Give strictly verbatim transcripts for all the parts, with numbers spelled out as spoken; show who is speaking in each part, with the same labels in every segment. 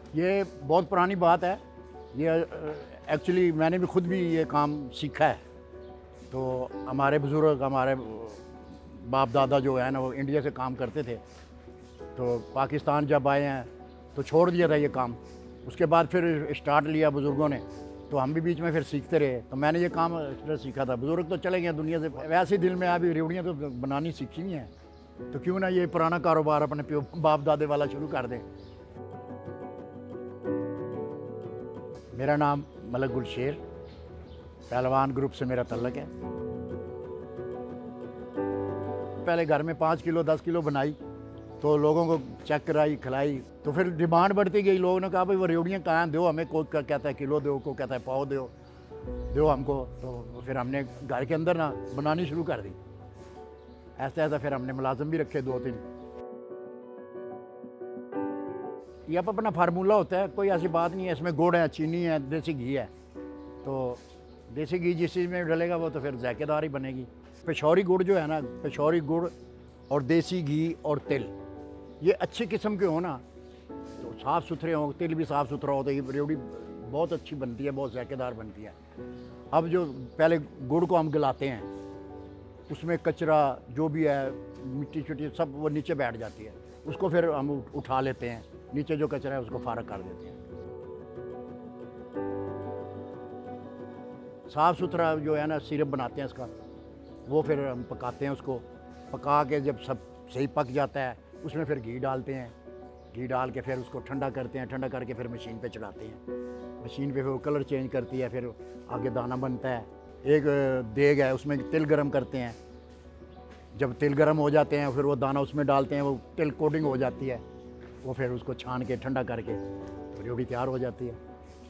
Speaker 1: یہ بہت پرانی بات ہے. یہ ایکچولی میں نے بھی خود بھی یہ کام سیکھا ہے. تو ہمارے بزرگ ہمارے باپ دادا جو ہے نا وہ انڈیا سے کام کرتے تھے. تو پاکستان جب آئے ہیں تو چھوڑ دیا تھا یہ کام. اس کے بعد پھر اسٹارٹ لیا بزرگوں نے, تو ہم بھی بیچ میں پھر سیکھتے رہے. تو میں نے یہ کام سیکھا تھا. بزرگ تو چلے گئے دنیا سے, ویسے دل میں ابھی ریوڑیاں تو بنانی سیکھی ہوئی ہیں, تو کیوں نہ یہ پرانا کاروبار اپنے پیو باپ دادے والا شروع کر دیں. میرا نام ملک گلشیر, پہلوان گروپ سے میرا تعلق ہے. پہلے گھر میں پانچ کلو دس کلو بنائی, تو لوگوں کو چیک کرائی کھلائی, تو پھر ڈیمانڈ بڑھتی گئی. لوگوں نے کہا بھائی وہ ریوڑیاں کہاں دو ہمیں, کوئی کہتا ہے کلو دو, کوئی کہتا ہے پاؤ دو دو ہم کو. تو پھر ہم نے گھر کے اندر نا بنانی شروع کر دی. ایسا ایسا پھر ہم نے ملازم بھی رکھے دو تین. یہ اب اپنا فارمولہ ہوتا ہے, کوئی ایسی بات نہیں ہے. اس میں گڑ ہے, چینی ہے, دیسی گھی ہے. تو دیسی گھی جس چیز میں ڈلے گا وہ تو پھر ذائقے دار ہی بنے گی. پشوری گڑ جو ہے نا, پشوری گڑ اور دیسی گھی اور تل, یہ اچھی قسم کے ہوں نا تو صاف ستھرے ہوں, تل بھی صاف ستھرا ہو تو یہ ریوڑی بہت اچھی بنتی ہے, بہت ذائقے دار بنتی ہے. اب جو پہلے گڑ کو ہم گلاتے ہیں, اس میں کچرا جو بھی ہے مٹی چٹی سب وہ نیچے بیٹھ جاتی ہے. اس کو پھر ہم اٹھا لیتے ہیں, نیچے جو کچرا ہے اس کو فارغ کر دیتے ہیں. صاف ستھرا جو ہے نا سیرپ بناتے ہیں اس کا, وہ پھر ہم پکاتے ہیں. اس کو پکا کے جب سب صحیح پک جاتا ہے, اس میں پھر گھی ڈالتے ہیں. گھی ڈال کے پھر اس کو ٹھنڈا کرتے ہیں. ٹھنڈا کر کے پھر مشین پہ چڑھاتے ہیں. مشین پہ پھر وہ کلر چینج کرتی ہے, پھر آگے دانہ بنتا ہے. ایک دیگ ہے, اس میں تل گرم کرتے ہیں. جب تل گرم ہو جاتے ہیں پھر وہ دانہ اس میں ڈالتے ہیں, وہ تل کوٹنگ ہو جاتی ہے. وہ پھر اس کو چھان کے ٹھنڈا کر کے تو ریوڑی تیار ہو جاتی ہے.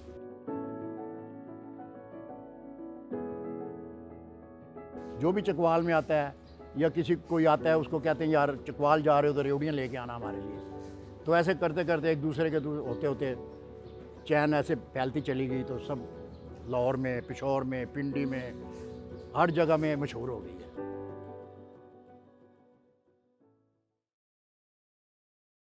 Speaker 1: جو بھی چکوال میں آتا ہے یا کسی کوئی آتا ہے, اس کو کہتے ہیں یار چکوال جا رہے ہو تو ریوڑیاں لے کے آنا ہمارے لیے. تو ایسے کرتے کرتے ایک دوسرے کے ہوتے ہوتے چین ایسے پھیلتی چلی گئی. تو سب لاہور میں, پشور میں, پنڈی میں, ہر جگہ میں مشہور ہو گئی.